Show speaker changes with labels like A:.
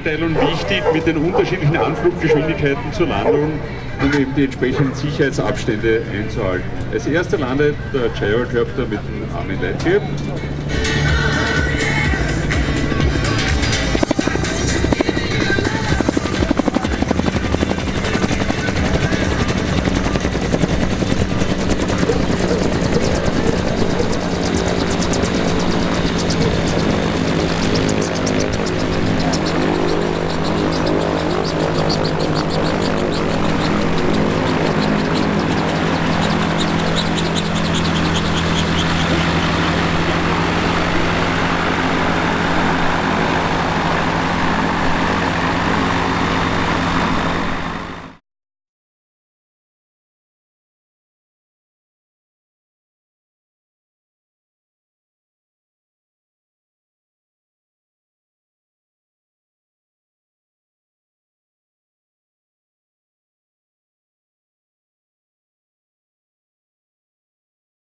A: Einteilung wichtig, mit den unterschiedlichen Anfluggeschwindigkeiten zur Landung, um eben die entsprechenden Sicherheitsabstände einzuhalten. Als erster landet der Gyrocopter mit dem Armin Leitgeb.